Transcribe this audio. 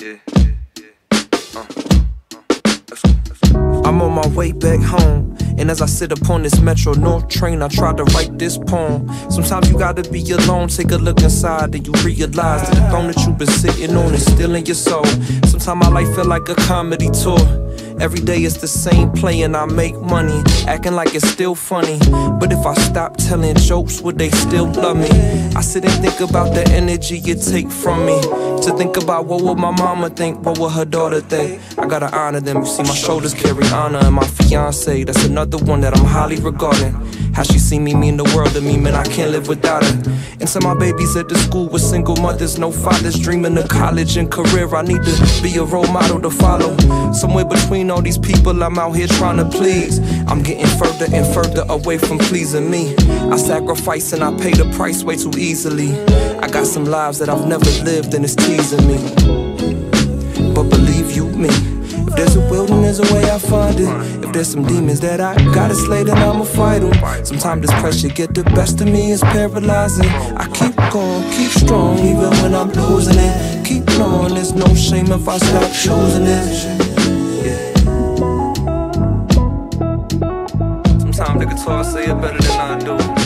I'm on my way back home, and as I sit upon this Metro North train, I try to write this poem. Sometimes you gotta be alone, take a look inside, and you realize that the throne that you've been sitting on is still in your soul. Sometimes my life feel like a comedy tour. Every day it's the same play and I make money, acting like it's still funny. But if I stop telling jokes, would they still love me? I sit and think about the energy you take from me. To think about what would my mama think, what would her daughter think. I gotta honor them, you see my shoulders carry honor. And my fiance, that's another one that I'm highly regarding. How she see me mean the world to me, man, I can't live without her. And some of my babies at the school with single mothers, no fathers, dreaming of college and career. I need to be a role model to follow. Somewhere between all these people I'm out here trying to please, I'm getting further and further away from pleasing me. I sacrifice and I pay the price way too easily. I got some lives that I've never lived and it's teasing me. But believe you me, if there's a will, then there's a way I find it. If there's some demons that I gotta slay, then I'ma fight them. Sometimes this pressure get the best of me, it's paralyzing. I keep going, keep strong, even when I'm losing it. Keep knowing there's no shame if I stop choosing it. Sometimes the guitar say it better than I do.